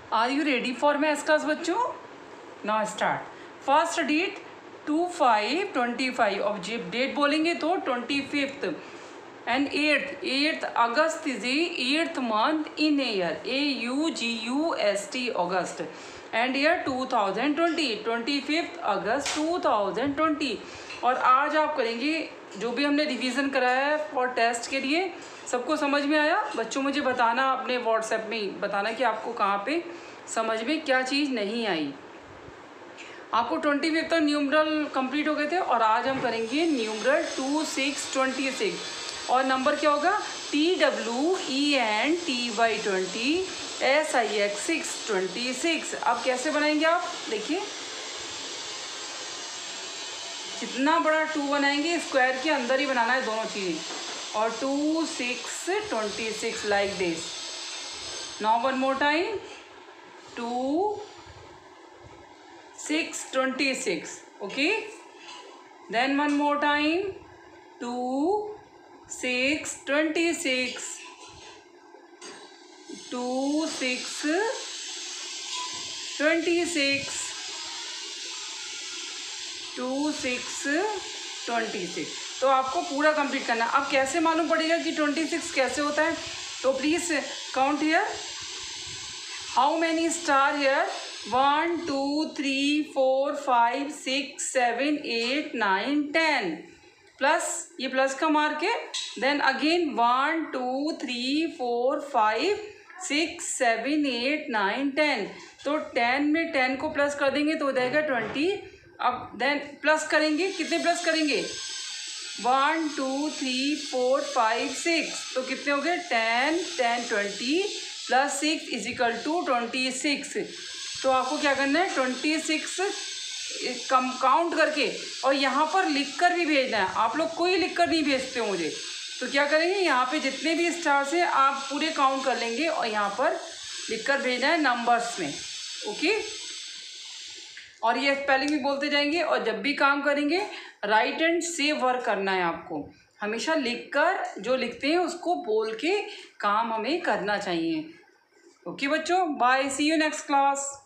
Are you ready for maths class बच्चों? Now start. First date 2/5/25 और जब date बोलेंगे तो 25th and 8th August is eighth month in year. AUGUST August and year 2020 25th August 2020. और आज आप करेंगे जो भी हमने रिवीजन कराया है फॉर टेस्ट के लिए. सबको समझ में आया बच्चों? मुझे बताना अपने व्हाट्सएप में बताना कि आपको कहाँ पे समझ में क्या चीज़ नहीं आई. आपको 25 तक न्यूमरल कंप्लीट हो गए थे और आज हम करेंगे न्यूमरल 2, 6, 26 और नंबर क्या होगा? TWENTY SIX 26. अब कैसे बनाएंगे आप देखिए. जितना बड़ा 2 बनाएंगे स्क्वायर के अंदर ही बनाना है दोनों चीज़ें. और 2, 6, 26 like this. Now one more time 2, 6, 26. Okay. Then one more time 2, 6, 26. 2, 6, 26. 2, 6, 26. तो आपको पूरा कंप्लीट करना है. अब कैसे मालूम पड़ेगा कि 26 कैसे होता है? तो please count here. How many star here? 1, 2, 3, 4, 5, 6, 7, 8, 9, 10. Plus ये प्लस का मार्क है. Then again 1, 2, 3, 4, 5, 6, 7, 8, 9, 10. तो 10 में 10 को प्लस कर देंगे तो हो जाएगा 20. अब देन प्लस करेंगे. कितने प्लस करेंगे? 1, 2, 3, 4, 5, 6. तो कितने हो गए? 10, 10, 20 प्लस 6 इज इक्वल टू 26. तो आपको क्या करना है? 26 कम काउंट करके और यहाँ पर लिखकर भी भेजना है. आप लोग कोई लिखकर नहीं भेजते हो मुझे. तो क्या करेंगे? यहाँ पे जितने भी स्टार्स हैं आप पूरे काउंट कर लेंगे और यहाँ पर लिखकर भेजना है नंबर्स में. ओके. और ये स्पेलिंग भी बोलते जाएंगे. और जब भी काम करेंगे राइट एंड से वर्क करना है आपको. हमेशा लिखकर जो लिखते हैं उसको बोल के काम हमें करना चाहिए. ओके बच्चों, bye. See you next class.